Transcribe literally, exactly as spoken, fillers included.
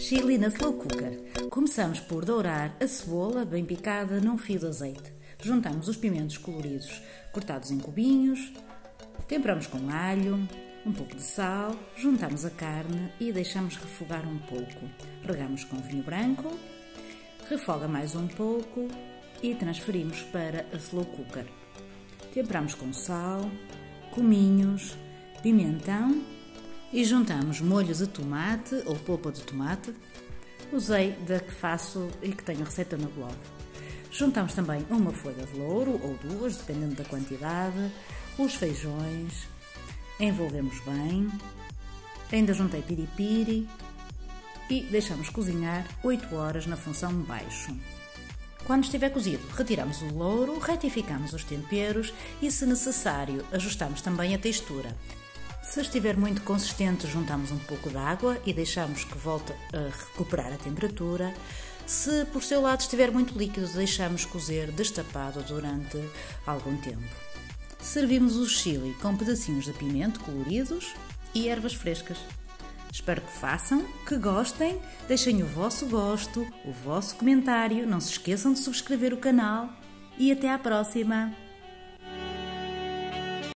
Chili na slow cooker. Começamos por dourar a cebola bem picada num fio de azeite. Juntamos os pimentos coloridos cortados em cubinhos, temperamos com alho, um pouco de sal, juntamos a carne e deixamos refogar um pouco. Regamos com vinho branco, refoga mais um pouco e transferimos para a slow cooker. Temperamos com sal, cominhos, pimentão e juntamos molho de tomate ou polpa de tomate. Usei da que faço e que tenho receita no blog. Juntamos também uma folha de louro ou duas, dependendo da quantidade, os feijões, envolvemos bem, ainda juntei piripiri e deixamos cozinhar oito horas na função baixo. Quando estiver cozido, retiramos o louro, retificamos os temperos e, se necessário, ajustamos também a textura. Se estiver muito consistente, juntamos um pouco de água e deixamos que volte a recuperar a temperatura. Se por seu lado estiver muito líquido, deixamos cozer destapado durante algum tempo. Servimos o chili com pedacinhos de pimento coloridos e ervas frescas. Espero que façam, que gostem, deixem o vosso gosto, o vosso comentário, não se esqueçam de subscrever o canal e até à próxima!